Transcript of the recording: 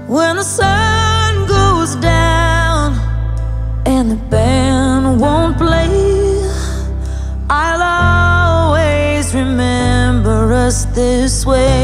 when the sun goes down and the band won't play, I'll always remember us this way.